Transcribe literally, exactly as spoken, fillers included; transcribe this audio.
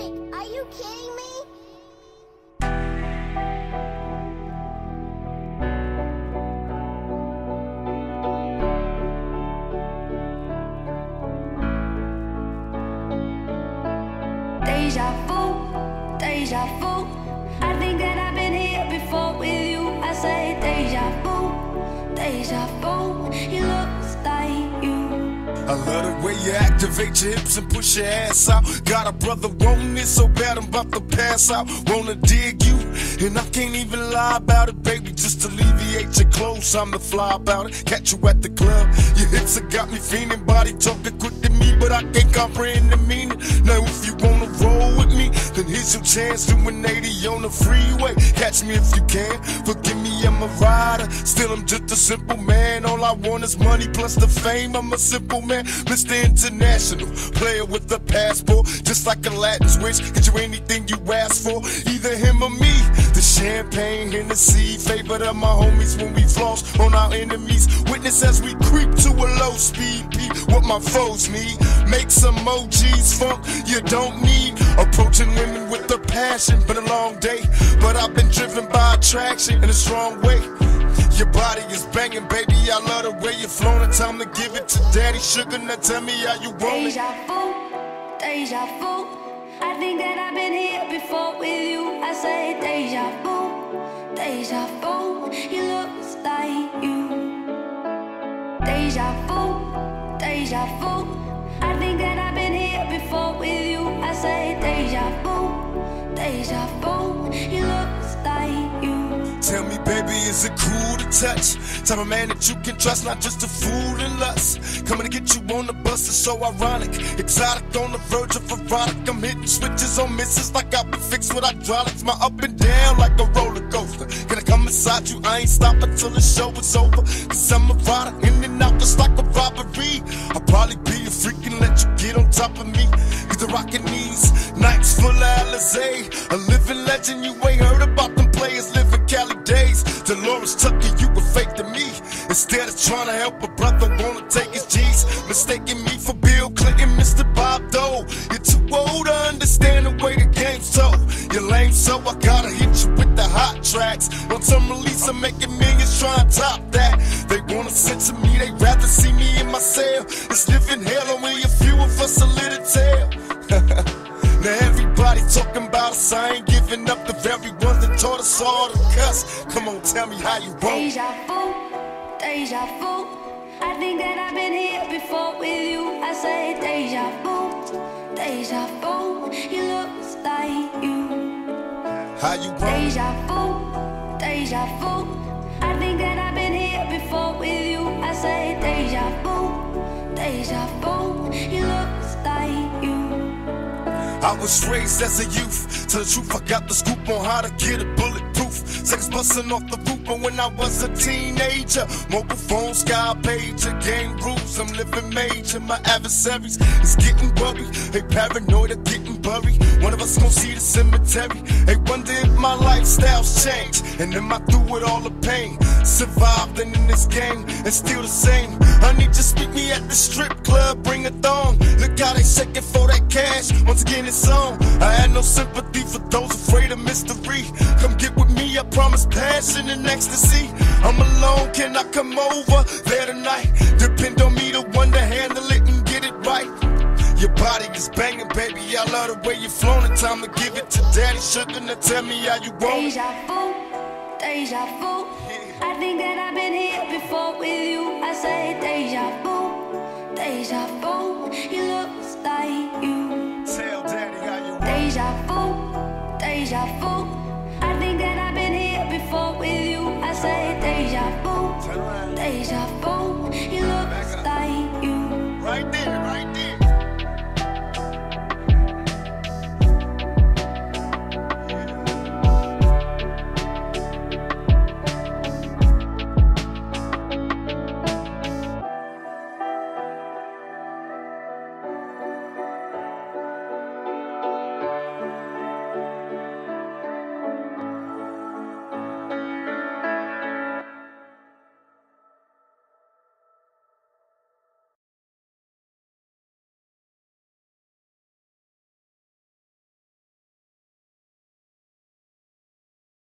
Like, are you kidding me? Deja vu, deja vu. I think that I've been here before with you. I say deja vu, deja vu. He looks like you. I love the way you activate your hips and push your ass out. Got a brother wanting it so bad I'm about to pass out. Wanna dig you, and I can't even lie about it, baby. Just alleviate your clothes, I'm the fly about it. Catch you at the club, your hips have got me fiending. Body talking quick to me, but I can't comprehend the meaning. Now if you wanna roll with me, then here's your chance. Doing eighty on the freeway, catch me if you can. Forgive me, I'm a rider, still I'm just a simple man. All I want is money plus the fame, I'm a simple man. Mister International, player with a passport, just like a Latin switch, get you anything you ask for, either him or me. The champagne, Hennessy, favorite of my homies when we floss on our enemies. Witness as we creep to a low speed, beat what my foes need. Make some O Gs funk you don't need. Approaching women with a passion, been a long day, but I've been driven by attraction in a strong way. Your body is banging, baby, I love the way you're flowing. Time to give it to Daddy Sugar, now tell me how you want it. Deja vu, deja vu. I think that I've been here before with you. I say deja vu, deja vu. He looks like you. Deja vu, deja vu. I think that I've been here before with you. I say deja vu, deja vu. He looks like you. Tell me, baby, is it cool to touch? Type of man that you can trust, not just a fool in lust. Coming to get you on the bus is so ironic. Exotic on the verge of erotic. I'm hitting switches on misses like I've been fixed with hydraulics. My up and down like a roller coaster. Can I come inside you? I ain't stopping till the show is over. Cause I'm a rider, in and out just like a robbery. I'll probably be a freak and let you get on top of me. Cause the rockin' these nights full of Alizé. A living legend, you ain't heard about them players living Cali days. Dolores Tucker, you were fake to me. Instead of trying to help a brother, wanna take his G's. Mistaking me for Bill Clinton, Mister Bob Dole. You're too old to understand the way the game's told. You're lame, so I gotta hit you with the hot tracks. On some release, I'm making millions trying to top that. They wanna censor me, they rather see me in my cell. It's living hell, only a few of us a little tale. Now everybody talking about us, I ain't giving up. The very ones that taught us all to cuss. Come on, tell me how you want. Deja vu, deja vu. I think that I've been here before with you. I say deja vu, deja vu. He looks like you. How you want? Deja vu, deja vu. I think that I've been here before with you. I say deja vu, deja vu. He looks like you. I was raised as a youth. Tell the truth, I got the scoop on how to get it bulletproof. Sex busting off the roof, but when I was a teenager, mobile phone, sky pager, game rules, I'm living major. My adversaries is getting worried. They paranoid of getting buried. One of us gon' see the cemetery. They wonder if my lifestyle's changed, and am I through with all the pain? Survived and in this game, and still the same. Honey, just meet me at the strip club, bring a thong. Look how they shaking for that cash. Once again, it's on. I had no sympathy for those afraid of mystery. Come get with me, I promise passion and ecstasy. I'm alone, can I come over there tonight? Depend on me, the one to handle it and get it right. Your body is banging, baby, I love the way you're flowing. Time to give it to Daddy Sugar, now tell me how you want it. Deja vu, deja vu. I think that I've been here before with you. I say deja vu, deja vu. He looks like you. Tell Daddy how you want it. Deja vu, deja vu. I think that I've been here before with you. I say deja vu, deja vu.